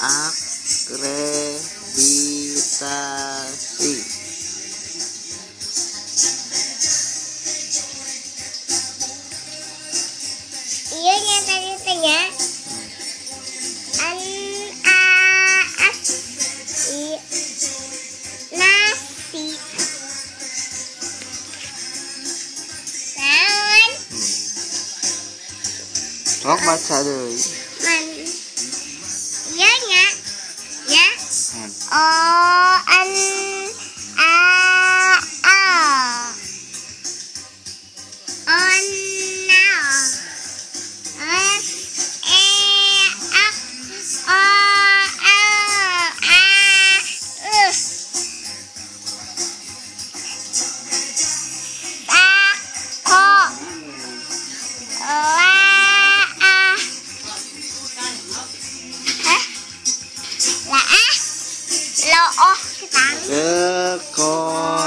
akreditasi. Iya yang tadi tanya nasi naon Sok baca deui. man iya nya ya o an a on now s e ak o l a Looh kita Sekolah